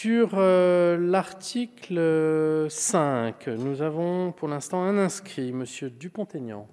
Sur l'article 5, nous avons pour l'instant un inscrit, Monsieur Dupont-Aignan.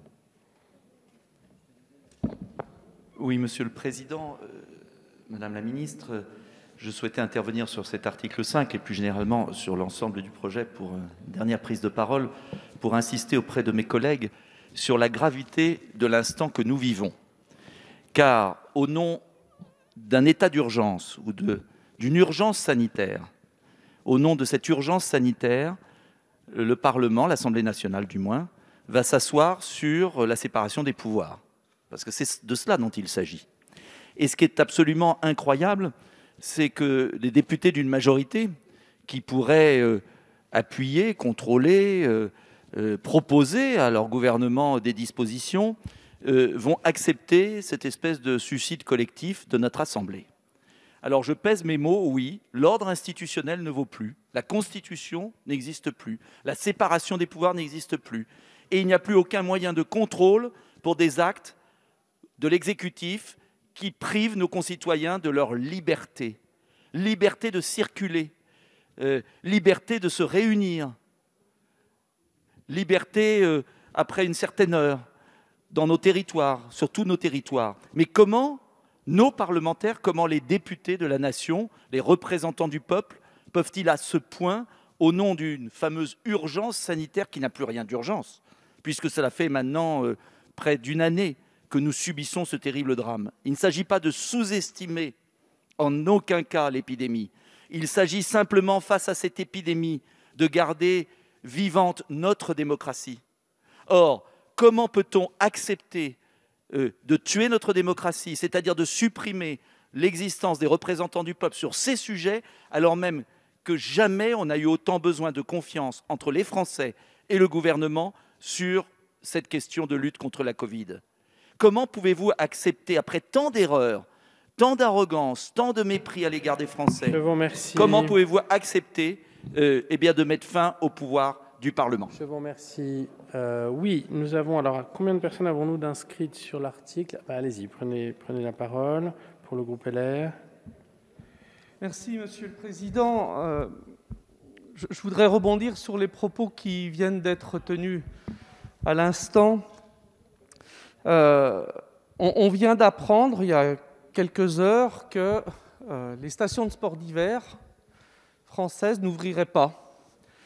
Oui, Monsieur le Président, Madame la Ministre, je souhaitais intervenir sur cet article 5 et plus généralement sur l'ensemble du projet pour une dernière prise de parole, pour insister auprès de mes collègues sur la gravité de l'instant que nous vivons. Car au nom d'un état d'urgence ou d'une urgence sanitaire, au nom de cette urgence sanitaire, le Parlement, l'Assemblée nationale du moins, va s'asseoir sur la séparation des pouvoirs. Parce que c'est de cela dont il s'agit. Et ce qui est absolument incroyable, c'est que les députés d'une majorité qui pourraient appuyer, contrôler, proposer à leur gouvernement des dispositions, vont accepter cette espèce de suicide collectif de notre Assemblée. Alors je pèse mes mots, oui, l'ordre institutionnel ne vaut plus, la Constitution n'existe plus, la séparation des pouvoirs n'existe plus, et il n'y a plus aucun moyen de contrôle pour des actes de l'exécutif qui privent nos concitoyens de leur liberté. Liberté de circuler, liberté de se réunir, liberté après une certaine heure dans nos territoires, sur tous nos territoires. Mais comment nos parlementaires, comment les députés de la nation, les représentants du peuple, peuvent-ils à ce point, au nom d'une fameuse urgence sanitaire qui n'a plus rien d'urgence, puisque cela fait maintenant près d'une année que nous subissons ce terrible drame. Il ne s'agit pas de sous-estimer en aucun cas l'épidémie. Il s'agit simplement, face à cette épidémie, de garder vivante notre démocratie. Or, comment peut-on accepter de tuer notre démocratie, c'est-à-dire de supprimer l'existence des représentants du peuple sur ces sujets, alors même que jamais on n'a eu autant besoin de confiance entre les Français et le gouvernement sur cette question de lutte contre la Covid ? Comment pouvez-vous accepter, après tant d'erreurs, tant d'arrogance, tant de mépris à l'égard des Français, Je vous remercie. Comment pouvez-vous accepter de mettre fin au pouvoir du Parlement ? Je vous remercie. Oui, nous avons... Alors, combien de personnes avons-nous d'inscrites sur l'article ? Allez-y, prenez la parole pour le groupe LR. Merci, Monsieur le Président. Je voudrais rebondir sur les propos qui viennent d'être tenus à l'instant. On vient d'apprendre, il y a quelques heures, que les stations de sport d'hiver françaises n'ouvriraient pas.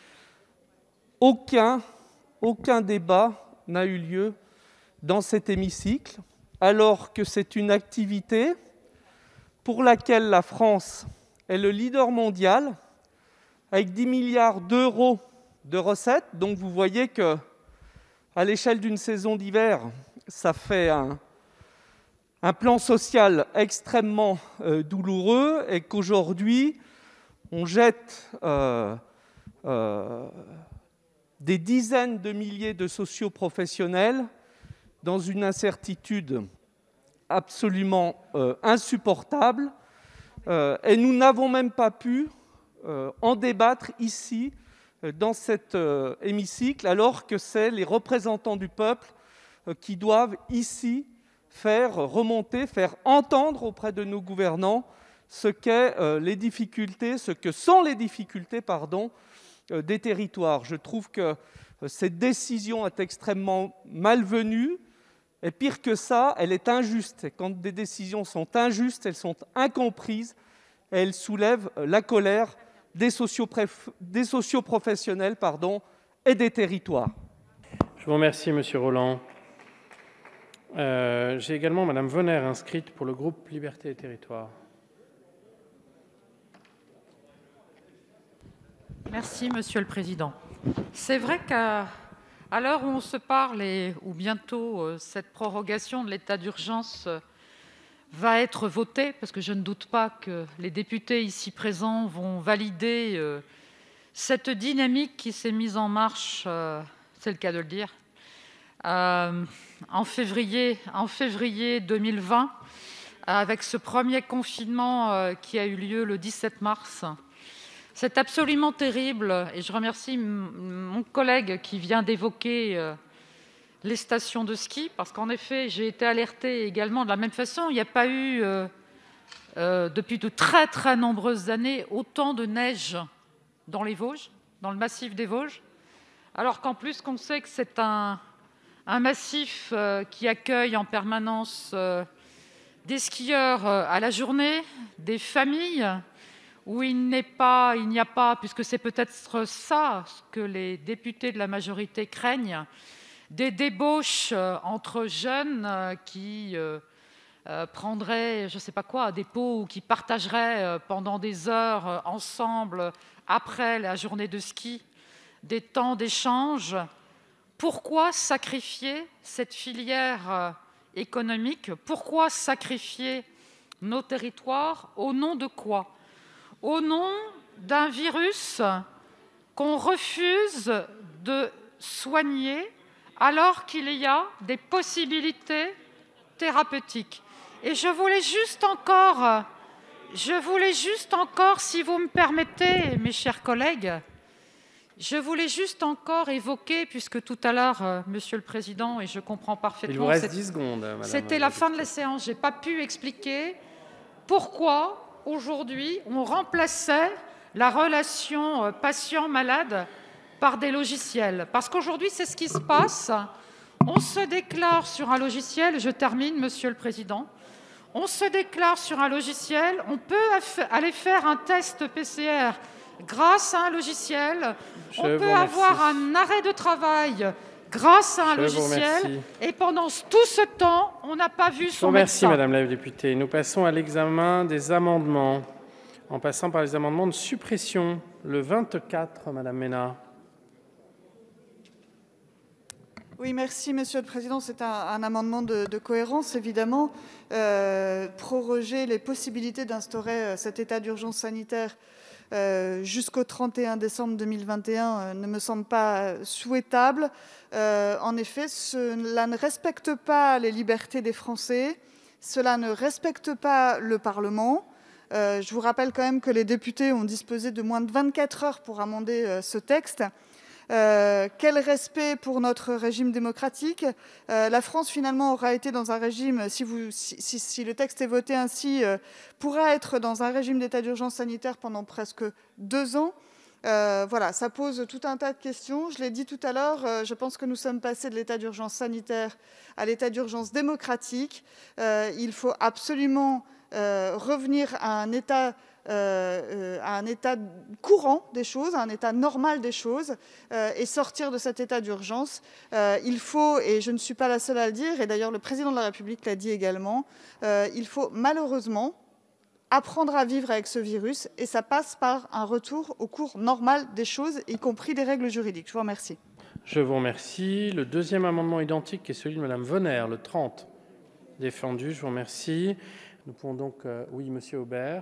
Aucun débat n'a eu lieu dans cet hémicycle, alors que c'est une activité pour laquelle la France est le leader mondial, avec 10 milliards d'euros de recettes. Donc vous voyez qu'à l'échelle d'une saison d'hiver, ça fait un plan social extrêmement douloureux, et qu'aujourd'hui, on jette des dizaines de milliers de socioprofessionnels dans une incertitude absolument insupportable. Et nous n'avons même pas pu en débattre ici, dans cet hémicycle, alors que c'est les représentants du peuple qui doivent ici faire remonter, faire entendre auprès de nos gouvernants ce que sont les difficultés des territoires. Je trouve que cette décision est extrêmement malvenue, et pire que ça, elle est injuste. Et quand des décisions sont injustes, elles sont incomprises, et elles soulèvent la colère des socioprofessionnels et des territoires. Je vous remercie, Monsieur Rolland. J'ai également Madame Vonner inscrite pour le groupe Liberté et Territoires. Merci, Monsieur le Président. C'est vrai qu'à l'heure où on se parle, et où bientôt cette prorogation de l'état d'urgence va être votée, parce que je ne doute pas que les députés ici présents vont valider cette dynamique qui s'est mise en marche, c'est le cas de le dire, en février 2020, avec ce premier confinement qui a eu lieu le 17 mars. C'est absolument terrible, et je remercie mon collègue qui vient d'évoquer les stations de ski, parce qu'en effet, j'ai été alertée également de la même façon. Il n'y a pas eu depuis de très très nombreuses années, autant de neige dans les Vosges, dans le massif des Vosges, alors qu'en plus qu'on sait que c'est un massif qui accueille en permanence des skieurs à la journée, des familles, où il n'y a pas, puisque c'est peut-être ça ce que les députés de la majorité craignent, des débauches entre jeunes qui prendraient, je ne sais pas quoi, des pots ou qui partageraient pendant des heures ensemble, après la journée de ski, des temps d'échange. Pourquoi sacrifier cette filière économique? Pourquoi sacrifier nos territoires? Au nom de quoi? Au nom d'un virus qu'on refuse de soigner alors qu'il y a des possibilités thérapeutiques. Et je voulais juste encore, si vous me permettez, mes chers collègues, évoquer, puisque tout à l'heure, Monsieur le Président, et je comprends parfaitement... Il vous reste 10 secondes, Madame. C'était la fin de la séance. Je n'ai pas pu expliquer pourquoi, aujourd'hui, on remplaçait la relation patient-malade par des logiciels. Parce qu'aujourd'hui, c'est ce qui se passe. On se déclare sur un logiciel, je termine, Monsieur le Président, on se déclare sur un logiciel, on peut aller faire un test PCR grâce à un logiciel, on peut avoir un arrêt de travail grâce à un logiciel, et pendant tout ce temps, on n'a pas vu son médecin. Merci, Madame la députée. Nous passons à l'examen des amendements, en passant par les amendements de suppression. Le 24, Madame Ménard. Oui, merci, Monsieur le Président. C'est un amendement de cohérence, évidemment. Proroger les possibilités d'instaurer cet état d'urgence sanitaire jusqu'au 31 décembre 2021 ne me semble pas souhaitable. En effet, cela ne respecte pas les libertés des Français, cela ne respecte pas le Parlement. Je vous rappelle quand même que les députés ont disposé de moins de 24 heures pour amender ce texte. Quel respect pour notre régime démocratique. La France, finalement, aura été dans un régime, si le texte est voté ainsi, pourra être dans un régime d'état d'urgence sanitaire pendant presque 2 ans. Voilà, ça pose tout un tas de questions. Je l'ai dit tout à l'heure, je pense que nous sommes passés de l'état d'urgence sanitaire à l'état d'urgence démocratique. Il faut absolument revenir à un état courant des choses, à un état normal des choses, et sortir de cet état d'urgence. Il faut, et je ne suis pas la seule à le dire, et d'ailleurs le président de la République l'a dit également, il faut malheureusement apprendre à vivre avec ce virus, et ça passe par un retour au cours normal des choses, y compris des règles juridiques. Je vous remercie. Je vous remercie. Le deuxième amendement identique est celui de Madame Venner, le 30. Défendu, je vous remercie. Nous pouvons donc... oui, Monsieur Aubert.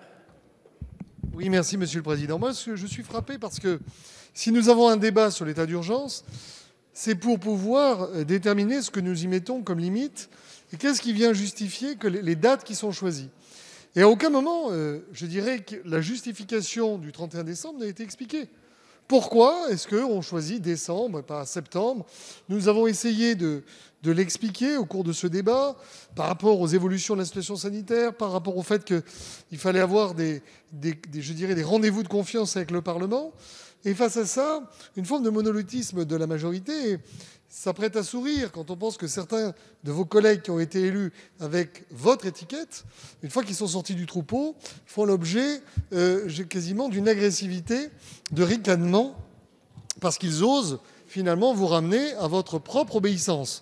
Oui, merci, Monsieur le Président. Moi, je suis frappé parce que si nous avons un débat sur l'état d'urgence, c'est pour pouvoir déterminer ce que nous y mettons comme limite et qu'est-ce qui vient justifier que les dates qui sont choisies. Et à aucun moment, je dirais que la justification du 31 décembre n'a été expliquée. Pourquoi est-ce qu'on choisit décembre et pas septembre? Nous avons essayé de l'expliquer au cours de ce débat par rapport aux évolutions de la situation sanitaire, par rapport au fait qu'il fallait avoir des rendez-vous de confiance avec le Parlement. Et face à ça, une forme de monolithisme de la majorité, ça prête à sourire quand on pense que certains de vos collègues qui ont été élus avec votre étiquette, une fois qu'ils sont sortis du troupeau, font l'objet quasiment d'une agressivité, de ricanement, parce qu'ils osent finalement vous ramener à votre propre obéissance.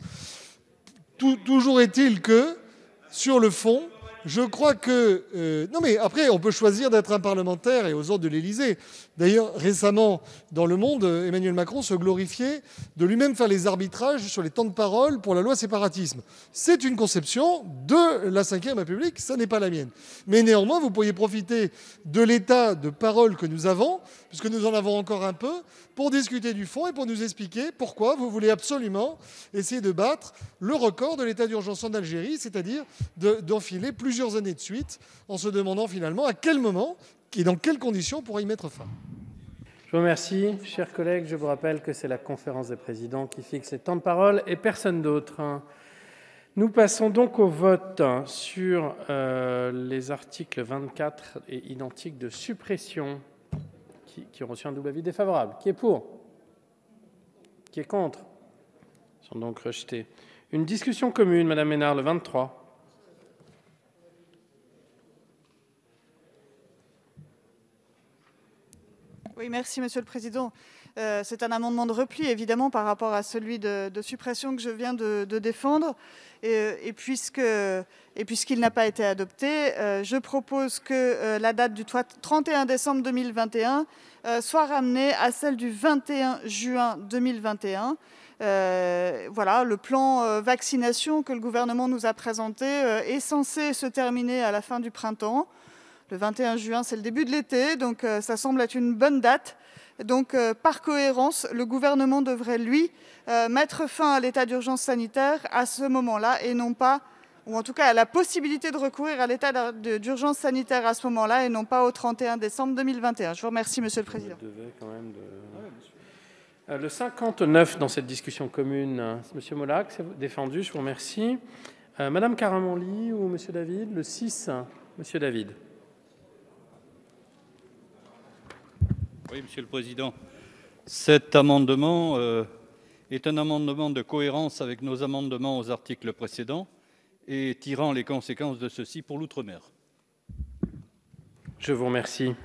Toujours est-il que, sur le fond, je crois que... non mais après, on peut choisir d'être un parlementaire et aux ordres de l'Élysée. D'ailleurs, récemment, dans Le Monde, Emmanuel Macron se glorifiait de lui-même faire les arbitrages sur les temps de parole pour la loi séparatisme. C'est une conception de la Ve République, ça n'est pas la mienne. Mais néanmoins, vous pourriez profiter de l'état de parole que nous avons, puisque nous en avons encore un peu, pour discuter du fond et pour nous expliquer pourquoi vous voulez absolument essayer de battre le record de l'état d'urgence en Algérie, c'est-à-dire d'enfiler plusieurs années de suite, en se demandant finalement à quel moment et dans quelles conditions on pourra y mettre fin. Je vous remercie. Chers collègues, je vous rappelle que c'est la conférence des présidents qui fixe les temps de parole et personne d'autre. Nous passons donc au vote sur les articles 24 et identiques de suppression qui ont reçu un double avis défavorable. Qui est pour? Qui est contre? Ils sont donc rejetés. Une discussion commune, Madame Ménard, le 23. Oui, merci Monsieur le Président. C'est un amendement de repli, évidemment, par rapport à celui de suppression que je viens de défendre. Et puisqu'il n'a pas été adopté, je propose que la date du 31 décembre 2021 soit ramenée à celle du 21 juin 2021. Voilà, le plan vaccination que le gouvernement nous a présenté est censé se terminer à la fin du printemps. Le 21 juin, c'est le début de l'été, donc ça semble être une bonne date. Donc, par cohérence, le gouvernement devrait, lui, mettre fin à l'état d'urgence sanitaire à ce moment-là et non pas, ou en tout cas à la possibilité de recourir à l'état d'urgence sanitaire à ce moment-là et non pas au 31 décembre 2021. Je vous remercie, Monsieur le Président. Le 59 dans cette discussion commune, Monsieur Molac, c'est défendu, je vous remercie. Madame Caramanli ou Monsieur David, le 6, Monsieur David. Oui, Monsieur le Président. Cet amendement est un amendement de cohérence avec nos amendements aux articles précédents et tirant les conséquences de ceux-ci pour l'outre-mer. Je vous remercie.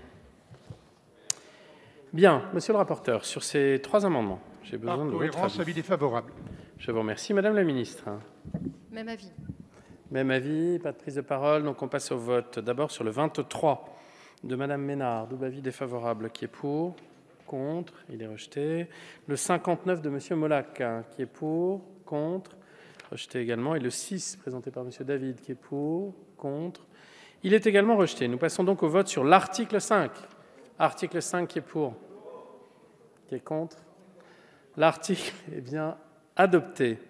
Bien, Monsieur le rapporteur, sur ces trois amendements, j'ai besoin de votre avis. Avis défavorable. Je vous remercie. Madame la Ministre. Même avis. Même avis, pas de prise de parole, donc on passe au vote. D'abord sur le 23 de Madame Ménard, double avis défavorable, qui est pour, contre, il est rejeté. Le 59 de Monsieur Molac, qui est pour, contre, rejeté également. Et le 6 présenté par Monsieur David, qui est pour, contre, il est également rejeté. Nous passons donc au vote sur l'article 5. Article 5 qui est pour, qui est contre. L'article est bien adopté.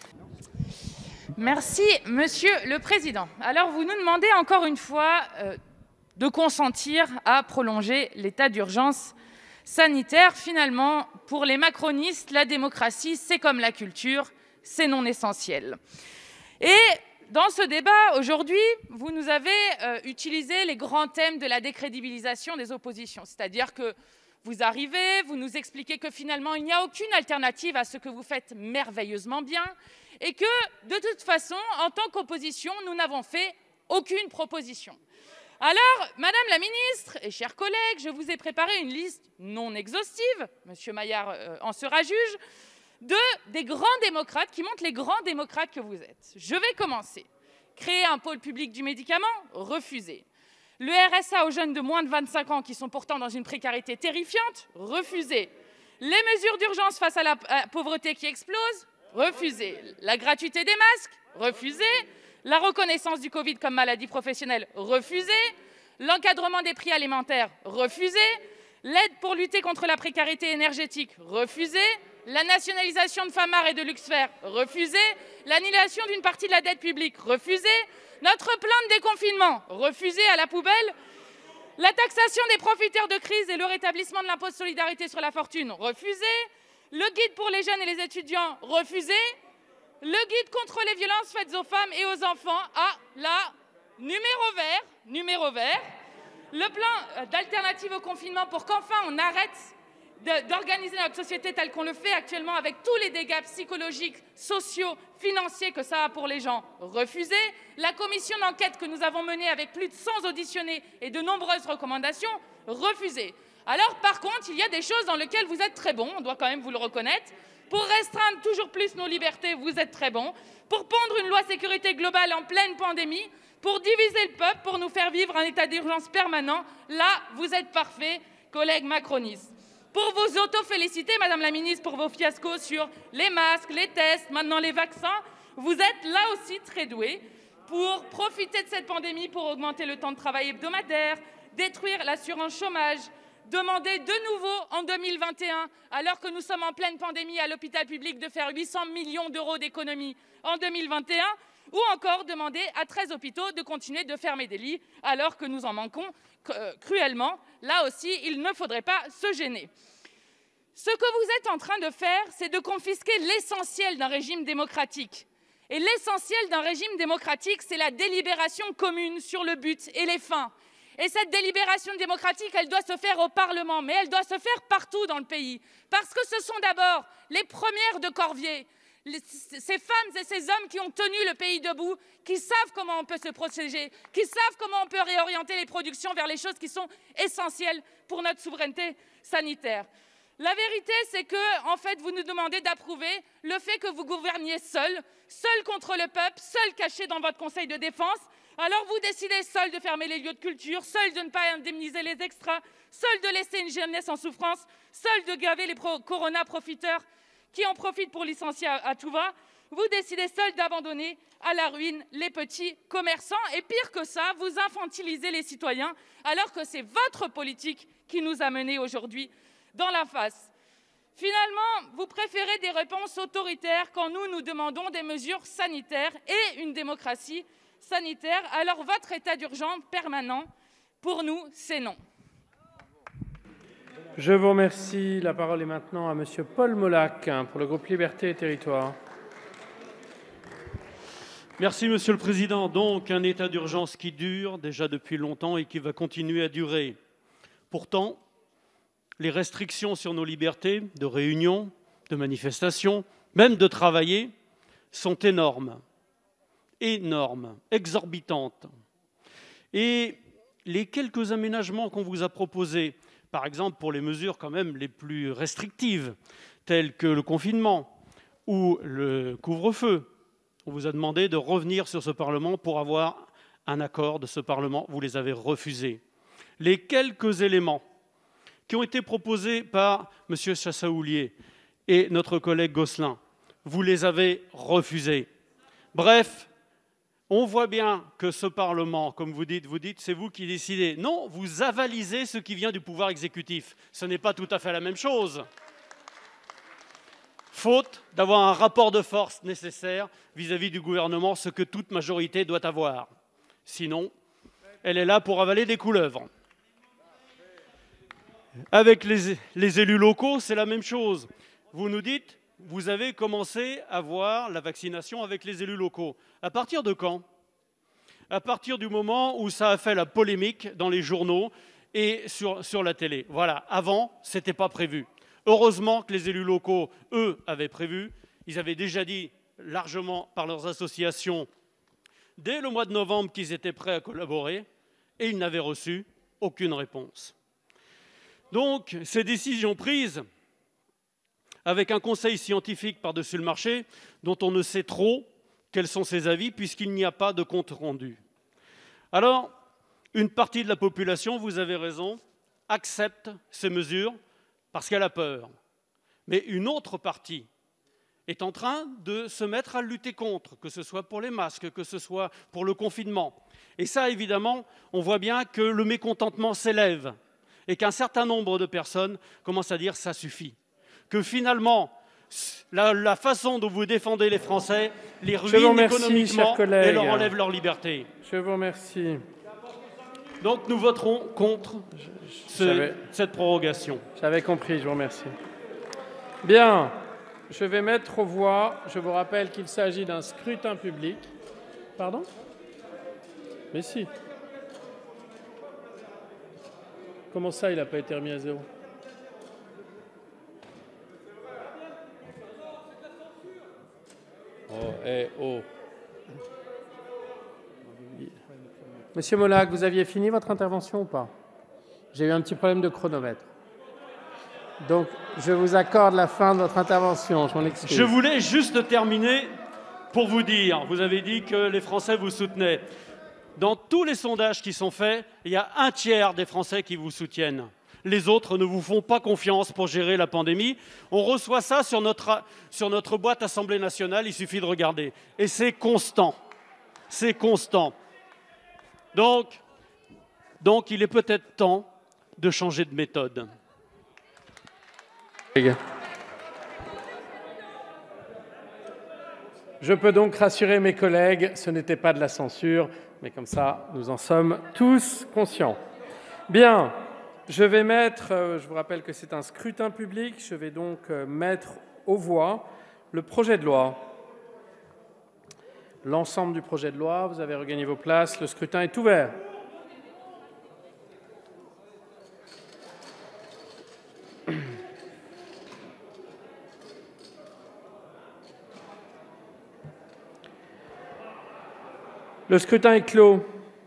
Merci, Monsieur le Président. Alors, vous nous demandez encore une fois de consentir à prolonger l'état d'urgence sanitaire. Finalement, pour les macronistes, la démocratie, c'est comme la culture, c'est non essentiel. Et dans ce débat, aujourd'hui, vous nous avez utilisé les grands thèmes de la décrédibilisation des oppositions. C'est-à-dire que vous arrivez, vous nous expliquez que finalement, il n'y a aucune alternative à ce que vous faites merveilleusement bien et que, de toute façon, en tant qu'opposition, nous n'avons fait aucune proposition. Alors, Madame la Ministre et chers collègues, je vous ai préparé une liste non exhaustive, Monsieur Maillard en sera juge, des grands démocrates qui montrent les grands démocrates que vous êtes. Je vais commencer. Créer un pôle public du médicament, refusé. Le RSA aux jeunes de moins de 25 ans qui sont pourtant dans une précarité terrifiante, refusé. Les mesures d'urgence face à la pauvreté qui explose, refusé. La gratuité des masques, refusé. La reconnaissance du Covid comme maladie professionnelle, refusé. L'encadrement des prix alimentaires, refusé. L'aide pour lutter contre la précarité énergétique, refusé. La nationalisation de Famar et de Luxfer, refusé. L'annulation d'une partie de la dette publique, refusé. Notre plan de déconfinement, refusé à la poubelle. La taxation des profiteurs de crise et le rétablissement de l'impôt de solidarité sur la fortune, refusé. Le guide pour les jeunes et les étudiants, refusé. Le guide contre les violences faites aux femmes et aux enfants, numéro vert. Le plan d'alternative au confinement pour qu'enfin on arrête d'organiser notre société telle qu'on le fait actuellement avec tous les dégâts psychologiques, sociaux, financiers que ça a pour les gens, refusé. La commission d'enquête que nous avons menée avec plus de 100 auditionnés et de nombreuses recommandations, refusé. Alors par contre, il y a des choses dans lesquelles vous êtes très bon, on doit quand même vous le reconnaître. Pour restreindre toujours plus nos libertés, vous êtes très bon. Pour pondre une loi sécurité globale en pleine pandémie, pour diviser le peuple, pour nous faire vivre un état d'urgence permanent, là, vous êtes parfaits, collègues macronistes. Pour vous auto-féliciter, Madame la Ministre, pour vos fiascos sur les masques, les tests, maintenant les vaccins, vous êtes là aussi très doués pour profiter de cette pandémie pour augmenter le temps de travail hebdomadaire, détruire l'assurance chômage, demander de nouveau en 2021, alors que nous sommes en pleine pandémie à l'hôpital public, de faire 800 millions d'euros d'économies en 2021, ou encore demander à 13 hôpitaux de continuer de fermer des lits, alors que nous en manquons cruellement. Là aussi, il ne faudrait pas se gêner. Ce que vous êtes en train de faire, c'est de confisquer l'essentiel d'un régime démocratique. Et l'essentiel d'un régime démocratique, c'est la délibération commune sur le but et les fins. Et cette délibération démocratique, elle doit se faire au Parlement, mais elle doit se faire partout dans le pays. Parce que ce sont d'abord les premières de corvée, ces femmes et ces hommes qui ont tenu le pays debout, qui savent comment on peut se protéger, qui savent comment on peut réorienter les productions vers les choses qui sont essentielles pour notre souveraineté sanitaire. La vérité, c'est que, en fait, vous nous demandez d'approuver le fait que vous gouverniez seul contre le peuple, seul caché dans votre conseil de défense. Alors vous décidez seul de fermer les lieux de culture, seul de ne pas indemniser les extras, seul de laisser une jeunesse en souffrance, seul de gaver les corona-profiteurs qui en profitent pour licencier à tout va. Vous décidez seul d'abandonner à la ruine les petits commerçants. Et pire que ça, vous infantilisez les citoyens, alors que c'est votre politique qui nous a menés aujourd'hui dans l'impasse. Finalement, vous préférez des réponses autoritaires quand nous demandons des mesures sanitaires et une démocratie sanitaire. Alors votre état d'urgence permanent, pour nous, c'est non. Je vous remercie. La parole est maintenant à monsieur Paul Molac pour le groupe Liberté et Territoires. Merci Monsieur le Président. Donc un état d'urgence qui dure déjà depuis longtemps et qui va continuer à durer. Pourtant, les restrictions sur nos libertés de réunion, de manifestation, même de travailler, sont énormes, exorbitantes. Et les quelques aménagements qu'on vous a proposés, par exemple pour les mesures quand même les plus restrictives, telles que le confinement ou le couvre-feu, on vous a demandé de revenir sur ce Parlement pour avoir un accord de ce Parlement. Vous les avez refusés. Les quelques éléments qui ont été proposés par M. Chassaoulier et notre collègue Gosselin, vous les avez refusés. Bref, on voit bien que ce Parlement, comme vous dites, c'est vous qui décidez. Non, vous avalisez ce qui vient du pouvoir exécutif. Ce n'est pas tout à fait la même chose. Faute d'avoir un rapport de force nécessaire vis-à-vis du gouvernement, ce que toute majorité doit avoir. Sinon, elle est là pour avaler des couleuvres. Avec les élus locaux, c'est la même chose. Vous nous dites, vous avez commencé à voir la vaccination avec les élus locaux. À partir de quand? À partir du moment où ça a fait la polémique dans les journaux et sur la télé. Voilà, avant, ce n'était pas prévu. Heureusement que les élus locaux, eux, avaient prévu. Ils avaient déjà dit largement par leurs associations, dès le mois de novembre, qu'ils étaient prêts à collaborer et ils n'avaient reçu aucune réponse. Donc, ces décisions prises avec un conseil scientifique par-dessus le marché, dont on ne sait trop quels sont ses avis, puisqu'il n'y a pas de compte rendu. Alors, une partie de la population, vous avez raison, accepte ces mesures parce qu'elle a peur. Mais une autre partie est en train de se mettre à lutter contre, que ce soit pour les masques, que ce soit pour le confinement. Et ça, évidemment, on voit bien que le mécontentement s'élève et qu'un certain nombre de personnes commencent à dire « ça suffit ». Que finalement, la façon dont vous défendez les Français les ruine économiquement et leur enlève leur liberté. Je vous remercie. Donc nous voterons contre cette prorogation. J'avais compris, je vous remercie. Bien, je vais mettre aux voix. Je vous rappelle qu'il s'agit d'un scrutin public. Pardon? Mais si. Comment ça, il n'a pas été remis à zéro? Oh. Monsieur Molac, vous aviez fini votre intervention ou pas? J'ai eu un petit problème de chronomètre. Donc, je vous accorde la fin de votre intervention. Je m'en excuse. Je voulais juste terminer pour vous dire, vous avez dit que les Français vous soutenaient. Dans tous les sondages qui sont faits, il y a un tiers des Français qui vous soutiennent. Les autres ne vous font pas confiance pour gérer la pandémie. On reçoit ça sur notre boîte Assemblée nationale, il suffit de regarder. Et c'est constant. C'est constant. Donc, il est peut-être temps de changer de méthode. Je peux donc rassurer mes collègues, ce n'était pas de la censure, mais comme ça, nous en sommes tous conscients. Bien. Je vais mettre, je vous rappelle que c'est un scrutin public, je vais donc mettre aux voix le projet de loi l'ensemble du projet de loi. Vous avez regagné vos places. Le scrutin est ouvert. Le scrutin est clos.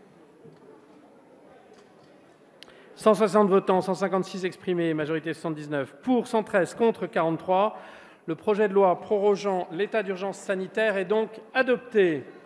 160 votants, 156 exprimés, majorité 79, pour 113, contre 43. Le projet de loi prorogeant l'état d'urgence sanitaire est donc adopté.